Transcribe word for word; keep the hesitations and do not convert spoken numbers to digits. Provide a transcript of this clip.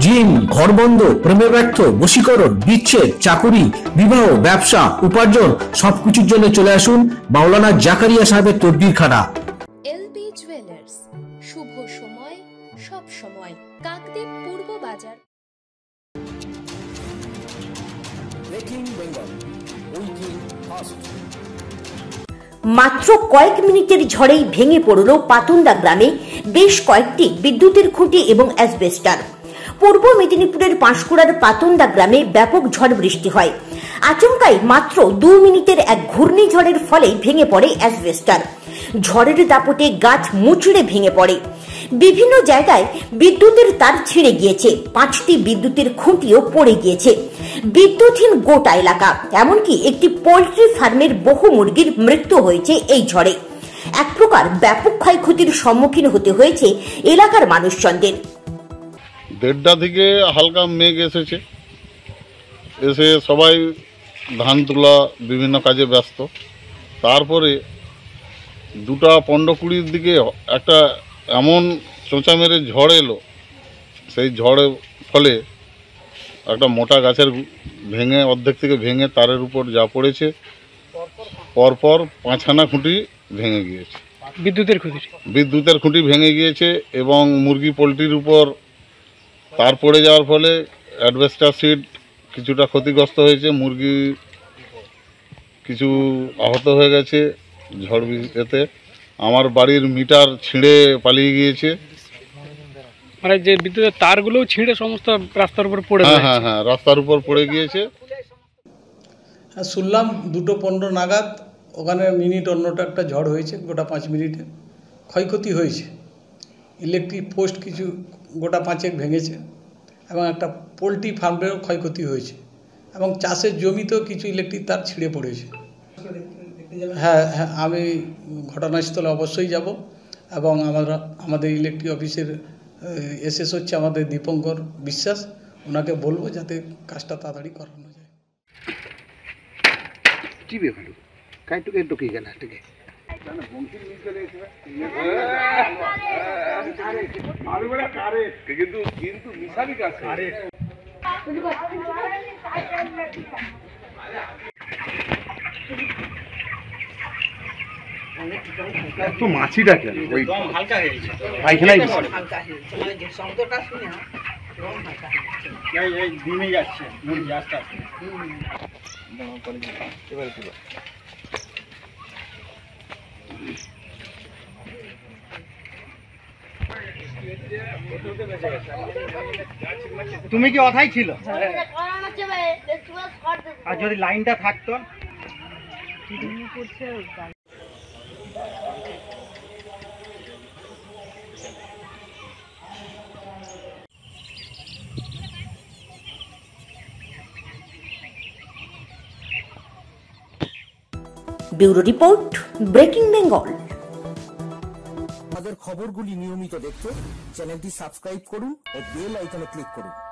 Gym, ঘরবন্ধ, প্রেমে ব্যর্থ, বশীকরণ, বিচ্ছেদ, চাকুরি, বিবাহ, ব্যবসা, উপার্জন সবকিছুর জন্য চলে আসুন মাওলানা জাকারিয়া সাহেবের তদবিরখানা। এলবি জুয়েলার্স, শুভ সময় সব সময়, কাকদ্বীপ পূর্ব বাজার। ব্রেকিং বেঙ্গল, উইকিং ফাস্ট। মাত্র কয়েক মিনিটের ঝড়েই ভেঙে পড়ল পাতুন্ডা গ্রামে বেশ কয়েকটি বিদ্যুতের খুঁটি এবং অ্যাসবেস্টার। পূর্ব মেদিনীপুরের পাঁশকুড়ার পাতুন্ডা গ্রামে ব্যাপক ঝড় বৃষ্টি হয়। আচমকাই মাত্র দু মিনিটের এক ঘূর্ণিঝড়ের ফলে ভেঙে পড়ে অ্যাসবেস্টার। ঝড়ের দাপটে গাছ মুচড়ে ভেঙে পড়ে। বিভিন্ন জায়গায় বিদ্যুতের তার ছিঁড়ে গিয়েছে, পাঁচটি বিদ্যুতের খুঁটিও পড়ে গিয়েছে। বিদ্যুৎহীন গোটা এলাকা, এমনকি একটি পোল্ট্রি ফার্মের বহু মুরগির মৃত্যু হয়েছে এই ঝড়ে। এক প্রকার ব্যাপক ক্ষয়ক্ষতির সম্মুখীন হতে হয়েছে এলাকার মানুষজনদের। দেড়টা থেকে হালকা মেঘ এসেছে, এসে সবাই ধান তোলা বিভিন্ন কাজে ব্যস্ত। তারপরে দুটা পনেরো কুড়ির দিকে একটা এমন চোঁচা মেরে ঝড় এলো, সেই ঝড়ের ফলে একটা মোটা গাছের ভেঙে অর্ধেক থেকে ভেঙে তারের উপর যা পড়েছে, পরপর পাঁচখানা খুঁটি ভেঙে গিয়েছে। বিদ্যুতের খুঁটি বিদ্যুতের খুঁটি ভেঙে গিয়েছে এবং মুরগি পোলট্রির উপর তার পড়ে যাওয়ার ফলে অ্যাডভেস্টার সিট কিছুটা ক্ষতিগ্রস্ত হয়েছে, মুরগি কিছু আহত হয়ে গেছে ঝড় এতে। আমার বাড়ির মিটার ছিঁড়ে পালিয়ে গিয়েছে, মানে যে বিদ্যুতের তারগুলোও ছিঁড়ে সমস্ত রাস্তার উপর পড়ে হ্যাঁ হ্যাঁ হ্যাঁ রাস্তার উপর পড়ে গিয়েছে। হ্যাঁ, শুনলাম দুটো পনেরো নাগাদ ওখানে মিনিট অন্যটা একটা ঝড় হয়েছে, গোটা পাঁচ মিনিটে ক্ষয়ক্ষতি হয়েছে। ইলেকট্রিক পোস্ট কিছু গোটা পাঁচেক ভেঙেছে এবং একটা পোলট্রি ফার্মেরও ক্ষয়ক্ষতি হয়েছে এবং চাষের জমিতেও কিছু ইলেকট্রিক তার ছিঁড়ে পড়েছে। হ্যাঁ হ্যাঁ আমি ঘটনাস্থলে অবশ্যই যাব এবং আমরা আমাদের ইলেকট্রিক অফিসের এসএস হচ্ছে আমাদের দীপঙ্কর বিশ্বাস, ওনাকে বলবো যাতে কাজটা তাড়াতাড়ি করানো যায়। তো মাছিটা কেন ওই হালকা হয়ে গেছে, পায়খানায় হালকা হয়ে গেছে, মানে যে শব্দটা শুনে রং হালকা হয়ে গেছে, এই এই দিনে যাচ্ছে মুরগি আস্তে আস্তে। এবারে পুরো তুমি কি অথাই ছিল? আর যদি লাইনটা থাকতো ব্যুরো রিপোর্ট, ব্রেকিং বেঙ্গল। আমাদের খবরগুলি নিয়মিত দেখতে চ্যানেলটি সাবস্ক্রাইব করুন ও বেল আইকনে ক্লিক করুন।